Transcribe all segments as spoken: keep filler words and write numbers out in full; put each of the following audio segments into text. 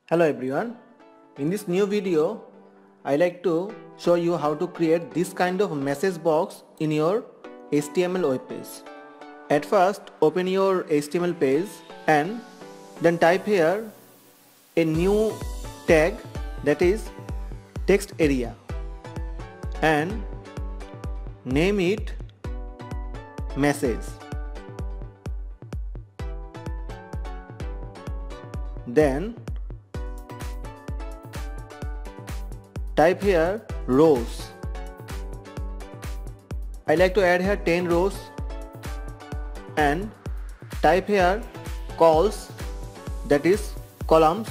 Hello everyone, in this new video I like to show you how to create this kind of message box in your H T M L web page. At first open your H T M L page and then type here a new tag, that is text area, and name it message. Then type here rows. I like to add here ten rows, and type here calls, that is columns.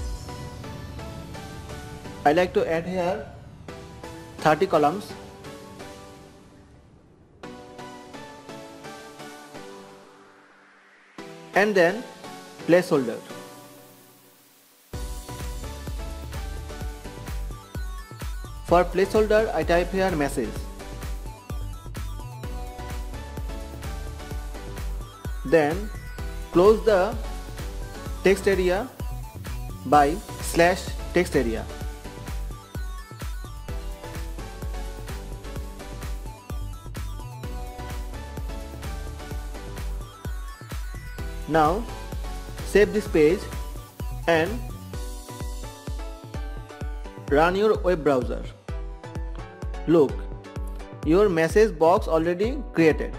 I like to add here thirty columns. And then placeholder. For placeholder I type here message. Then close the text area by slash text area. Now save this page and run your web browser. Look, your message box already created.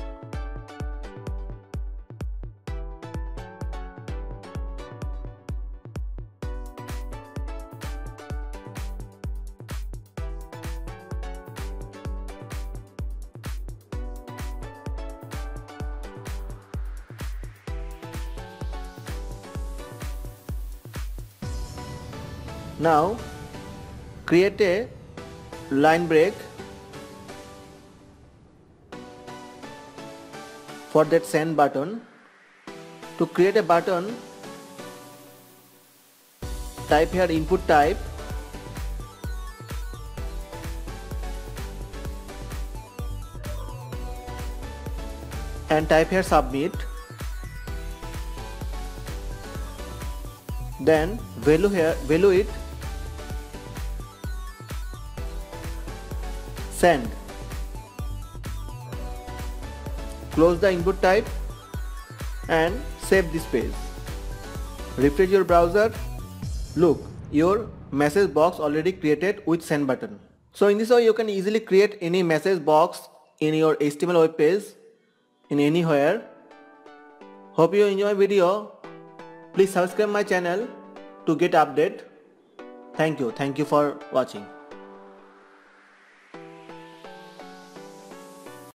Now create a line break for that send button. To create a button, type here input type, and type here submit. Then value here value it send. Close the input type and save this page. Refresh your browser. Look, your message box already created with send button. So in this way you can easily create any message box in your H T M L web page in anywhere. Hope you enjoy video. Please subscribe my channel to get update. Thank you. Thank you for watching.